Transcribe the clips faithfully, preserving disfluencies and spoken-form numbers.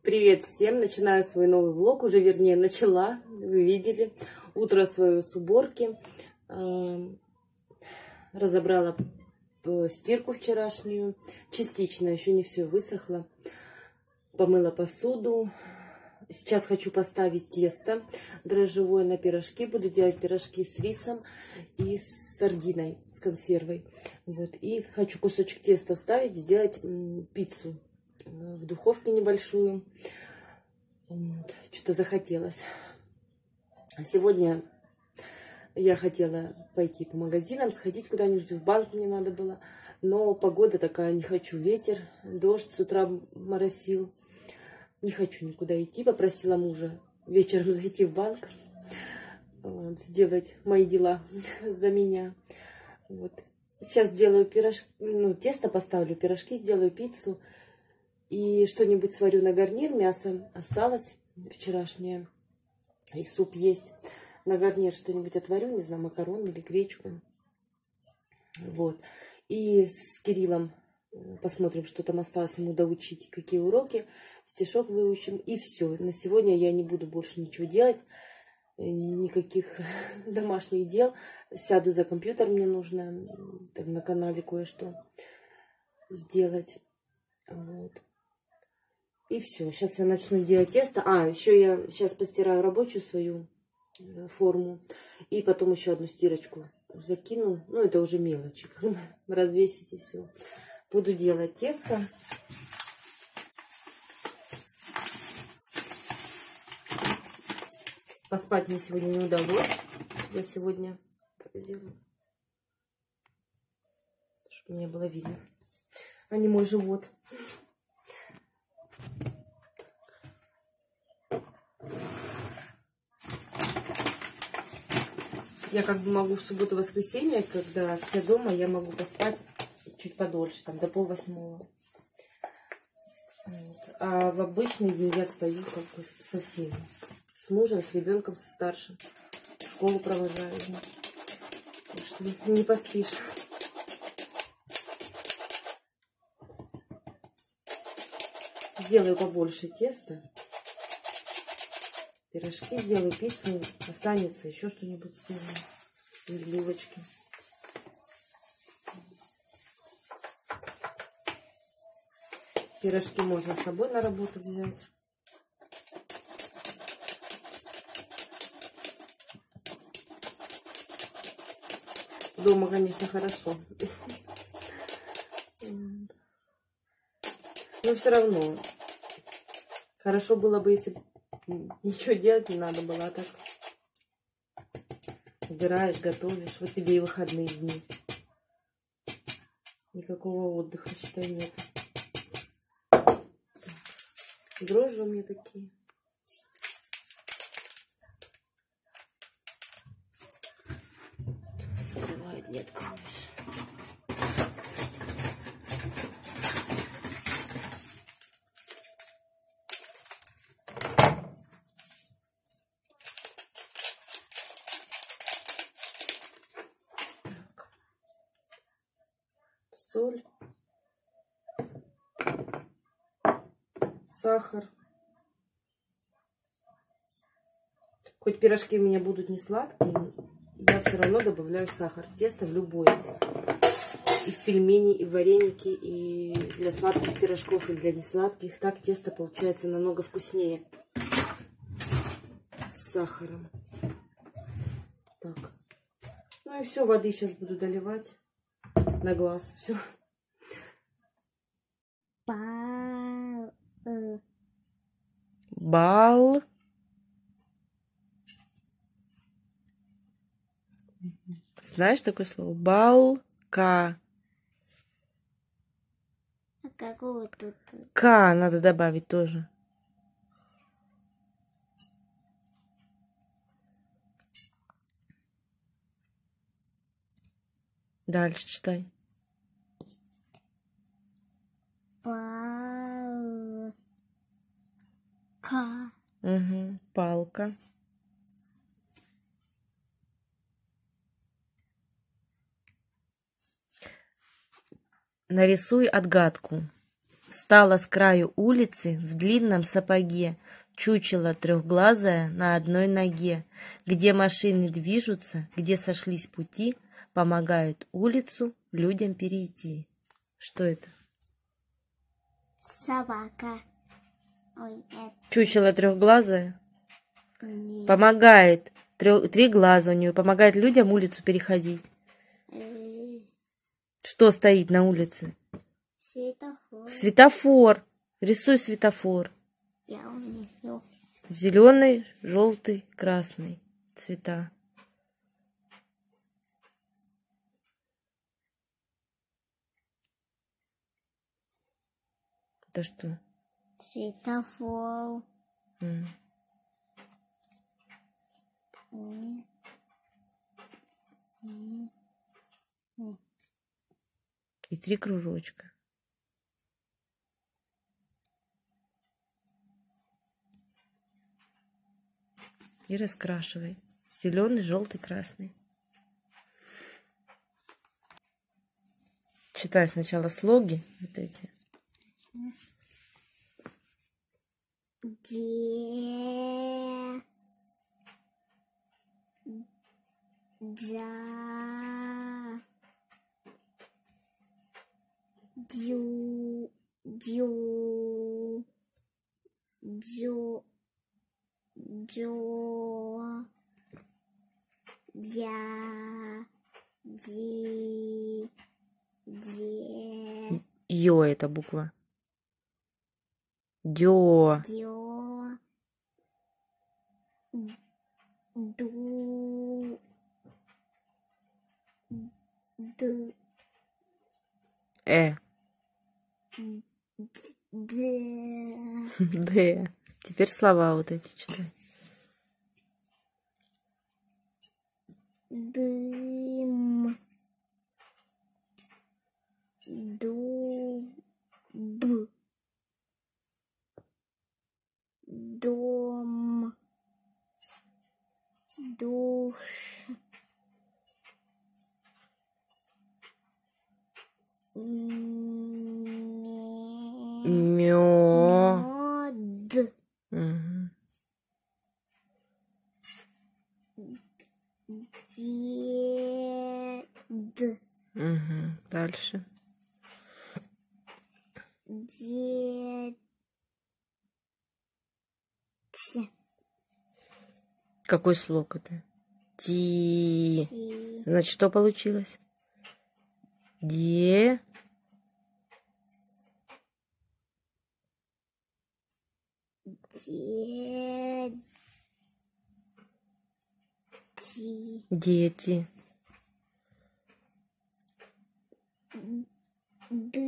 Привет всем! Начинаю свой новый влог, уже вернее начала, вы видели. Утро свое с уборки. Разобрала стирку вчерашнюю, частично, еще не все высохло. Помыла посуду. Сейчас хочу поставить тесто дрожжевое на пирожки. Буду делать пирожки с рисом и с сардиной, с консервой. Вот. И хочу кусочек теста вставить, сделать пиццу в духовке небольшую. Вот. Что-то захотелось. Сегодня я хотела пойти по магазинам, сходить куда-нибудь, в банк мне надо было. Но погода такая, не хочу, ветер, дождь с утра моросил. Не хочу никуда идти. Попросила мужа вечером зайти в банк, вот, сделать мои дела за меня. Вот. Сейчас сделаю пирожки, ну, тесто поставлю, пирожки сделаю, пиццу. И что-нибудь сварю на гарнир. Мясо осталось вчерашнее. И суп есть. На гарнир что-нибудь отварю, не знаю, макароны или гречку. Вот. И с Кириллом посмотрим, что там осталось ему доучить, какие уроки. Стишок выучим. И все. На сегодня я не буду больше ничего делать. Никаких домашних дел. Сяду за компьютер, мне нужно там на канале кое-что сделать. Вот. И все. Сейчас я начну делать тесто. А, еще я сейчас постираю рабочую свою форму. И потом еще одну стирочку закину. Ну, это уже мелочи. Развесить и все. Буду делать тесто. Поспать мне сегодня не удалось. Я сегодня так делаю, чтобы мне было видно, а не мой живот. Я как бы могу в субботу-воскресенье, когда все дома, я могу поспать чуть подольше, там до полвосьмого. Вот. А в обычные дни я встаю как бы со всеми. С мужем, с ребенком, со старшим. В школу провожаю. Так что не поспишь. Сделаю побольше теста. Пирожки сделаю, пиццу. Останется еще что-нибудь сделаю. Или булочки. Пирожки можно с собой на работу взять. Дома, конечно, хорошо. Но все равно. Хорошо было бы, если ничего делать не надо было. А так убираешь, готовишь. Вот тебе и выходные дни. Никакого отдыха, считай, нет. Дрожжи у меня такие. Закрывает, не откроешь. Так. Соль. Сахар. Хоть пирожки у меня будут не сладкие, я все равно добавляю сахар в тесто, в любое. И в пельмени, и в вареники, и для сладких пирожков, и для несладких. Так тесто получается намного вкуснее с сахаром. Так. Ну и все, воды сейчас буду доливать на глаз. Все. Бал. Знаешь такое слово? Балка. А какого тут? К надо добавить тоже. Дальше читай. Палка. Угу. Палка. Нарисуй отгадку. Стала с краю улицы в длинном сапоге, чучело трехглазое на одной ноге. Где машины движутся, где сошлись пути, помогают улицу людям перейти. Что это? Собака. Ой, это... Чучело трехглазое? Нет. Помогает. Трех, три глаза у нее. Помогает людям улицу переходить. Э, Что стоит на улице? Светофор. Светофор. Рисуй светофор. Я унесу. Зеленый, желтый, красный цвета. Это что? Светофор. М. М. М. М. И три кружочка. И раскрашивай. Зеленый, желтый, красный. Читай сначала слоги. Вот эти. Де. Да. Дю. Дю. Дю. Дю. Дя. Ди. Де. Ё это буква. Дё. Дё. Ду. Д. Э. Д. Д. Теперь слова вот эти читай. Дым. Ду. Б. Дом. Душ. Мё. Мед. Мгм. Дед. Мгм. Дальше. Дед. Какой слог это? Ти. Ти. Значит, что получилось? Де. Дед. Ти. Дети. Ды.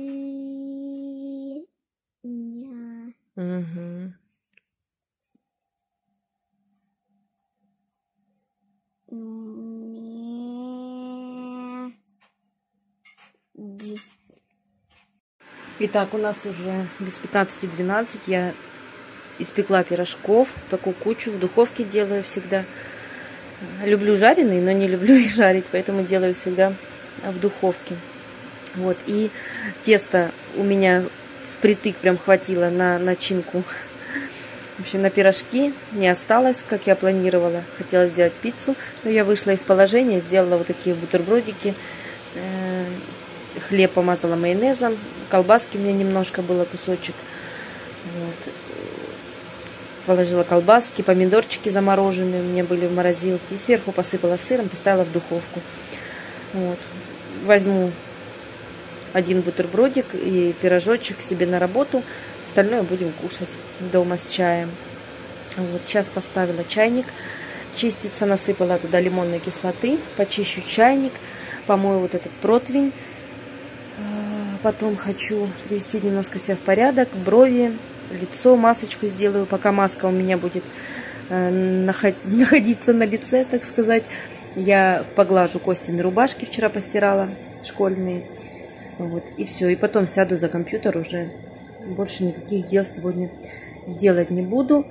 Ня. Угу. Ме. Ди. Итак, у нас уже без пятнадцати двенадцать. Я испекла пирожков. Такую кучу в духовке делаю всегда. Люблю жареные, но не люблю их жарить, поэтому делаю всегда в духовке. Вот. И тесто у меня впритык прям хватило на начинку. В общем, на пирожки не осталось, как я планировала. Хотела сделать пиццу, но я вышла из положения, сделала вот такие бутербродики. Хлеб помазала майонезом, колбаски у меня немножко было, кусочек. Вот. Положила колбаски, помидорчики замороженные у меня были в морозилке. И сверху посыпала сыром, поставила в духовку. Вот. Возьму один бутербродик и пирожочек себе на работу. Остальное будем кушать дома с чаем. Вот. Сейчас поставила чайник чиститься, насыпала туда лимонной кислоты, почищу чайник, помою вот этот противень. Потом хочу привести немножко себя в порядок, брови, лицо, масочку сделаю, пока маска у меня будет э, находиться на лице, так сказать. Я поглажу Костины рубашки, вчера постирала, школьные. Вот, и все, и потом сяду за компьютер уже. Больше никаких дел сегодня делать не буду.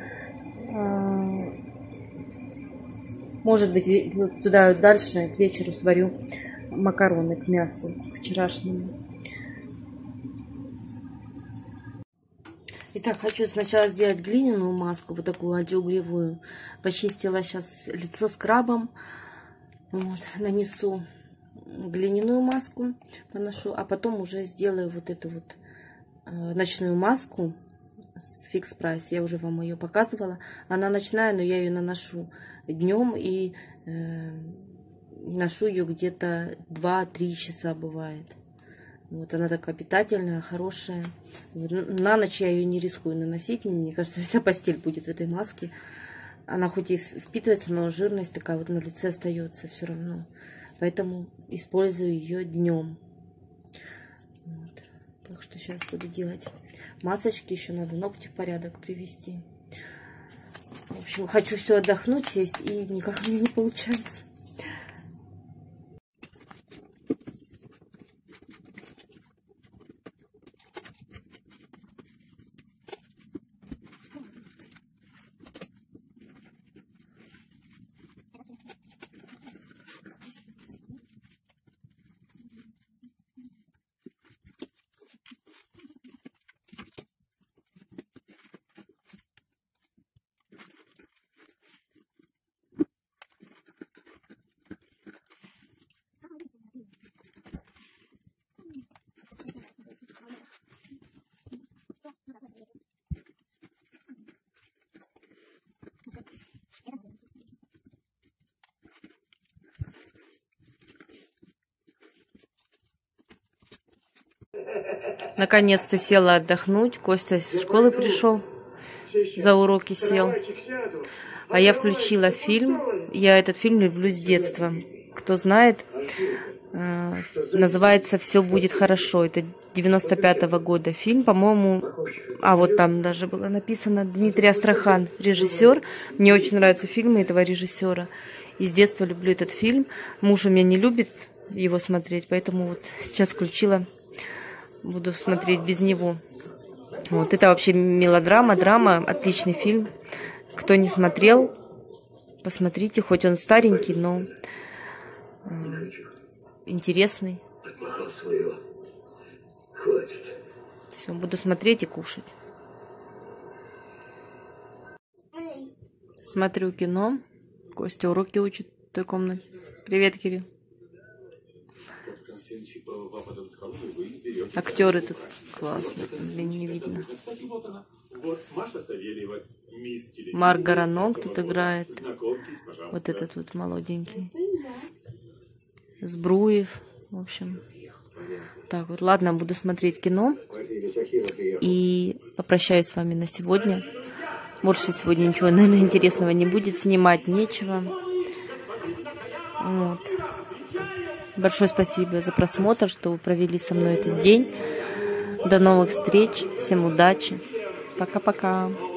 Может быть, туда дальше к вечеру сварю макароны к мясу вчерашнему. Итак, хочу сначала сделать глиняную маску, вот такую антиугревую. Почистила сейчас лицо скрабом. Вот, нанесу глиняную маску, поношу, а потом уже сделаю вот эту вот э, ночную маску с Fix Price. Я уже вам ее показывала. Она ночная, но я ее наношу днем и э, ношу ее где-то два-три часа бывает. Вот она такая питательная, хорошая. Вот. На ночь я ее не рискую наносить. Мне кажется, вся постель будет в этой маске. Она хоть и впитывается, но жирность такая вот на лице остается все равно. Поэтому использую ее днем. Вот. Так что сейчас буду делать масочки. Еще надо ногти в порядок привести. В общем, хочу все отдохнуть, сесть, и никак у меня не получается. Наконец-то села отдохнуть. Костя из школы пришел, за уроки сел. А я включила фильм. Я этот фильм люблю с детства. Кто знает, называется «Все будет хорошо». Это девяносто пятого года фильм, по-моему. А вот там даже было написано Дмитрий Астрахан, режиссер. Мне очень нравятся фильмы этого режиссера. И с детства люблю этот фильм. Муж у меня не любит его смотреть, поэтому вот сейчас включила. Буду смотреть без него. Вот это вообще мелодрама, драма, отличный фильм. Кто не смотрел, посмотрите. Хоть он старенький, но э, интересный. Все, буду смотреть и кушать. Смотрю кино. Костя уроки учит в той комнате. Привет, Кирилл. Актеры тут классные, блин, не видно. Марк Горанок тут играет. Вот этот вот молоденький. Збруев, в общем. Так вот, ладно, буду смотреть кино. И попрощаюсь с вами на сегодня. Больше сегодня ничего, наверное, интересного не будет. Снимать нечего. Вот. Большое спасибо за просмотр, что вы провели со мной этот день. До новых встреч. Всем удачи. Пока-пока.